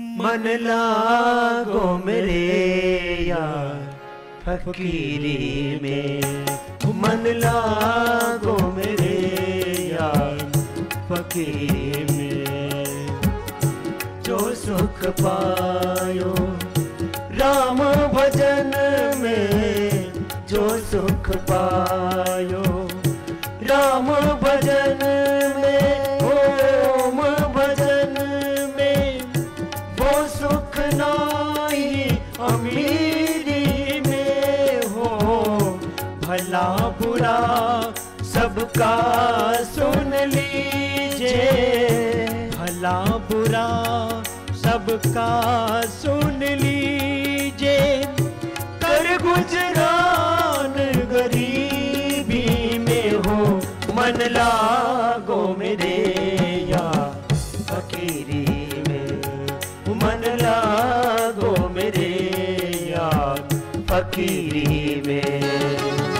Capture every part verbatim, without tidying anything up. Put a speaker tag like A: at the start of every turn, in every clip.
A: मन लागो मेरे यार फकीरी में, मन लागो मेरे यार फकीरी में। जो सुख पायो राम भजन में, जो सुख पायो राम भजन में, ओम भजन में, वो सुख नाही अमीरी में हो। भला बुरा सबका सुन लीजिए, भला बुरा सबका सुन लीजिए। कर गुजरान गरीबी में हो, मन लागो मेरे यार फकीरी में, मन लागो मेरे यार फकीरी में।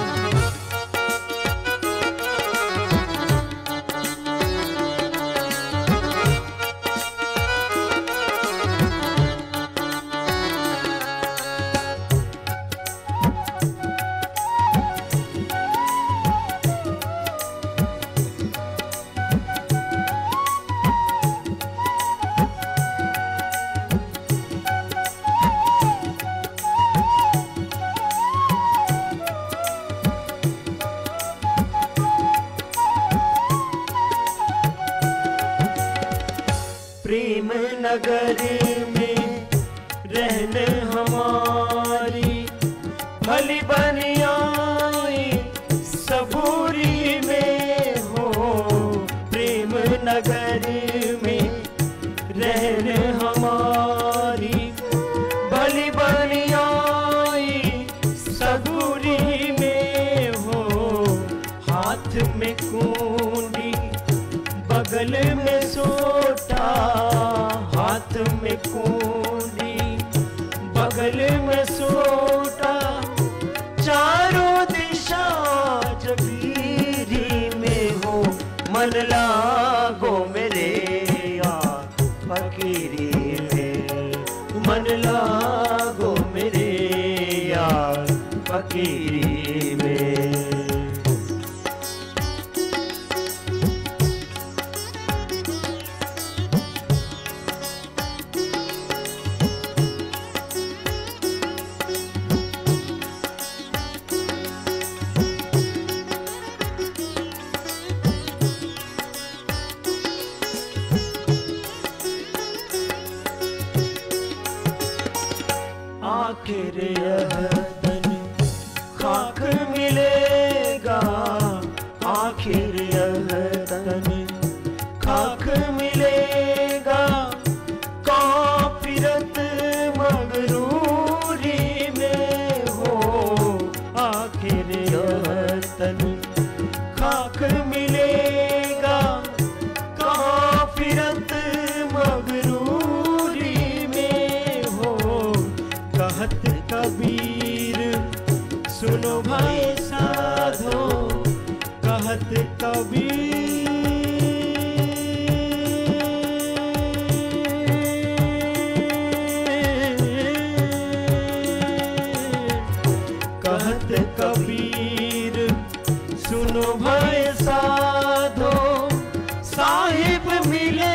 A: प्रेम नगर में रहने हमारी, भली बनियाई सबूरी में हो। प्रेम नगर में रहने हमारी, भली बनियाई सबूरी में हो। हाथ में कुंडी बगल में सोटा, हाथ में कुंडी बगल में सोटा। चारों दिशा जगीरी में हो, मन लागो मेरे यार फकीरी में, मन लागो मेरे यार फकीरी में। आखिर यह तन खाक मिलेगा, आखिर यह तन खाक मिलेगा। काफिरत मगरूरी में हो, आखिर यह तन खाक मिलेगा। काफिरत मगरूरी में हो। कहत कबीर सुनो भाई साधो, कहत कबीर कहत कबीर सुनो भाई साधो। साहिब मिले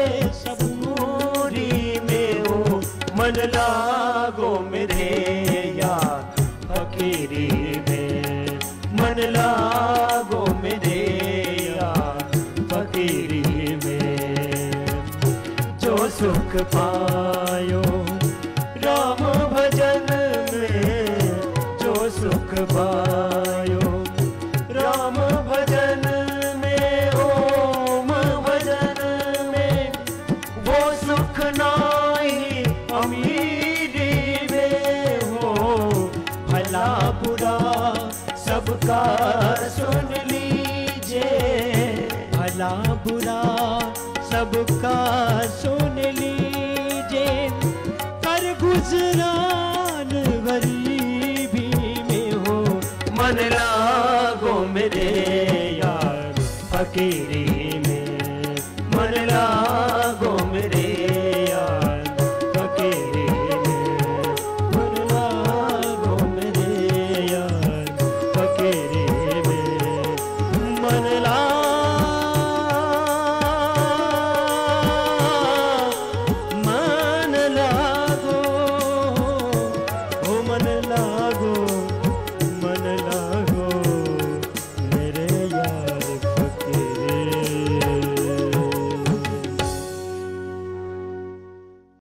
A: सबूरी में हो, मन लागो मेरे यार फकीरी में, मन लागो मेरे यार फकीरी में। जो सुख पायो राम भजन में, जो सुख पायो राम भजन में, ओम भजन में, वो सुख नाही अमीरी में हो। भला बुरा सबका सुन लीजिए, भला बुरा सबका सुन लीजिए। कर गुजरान गरीबी में हो, मन लागो मेरे यार फकीरी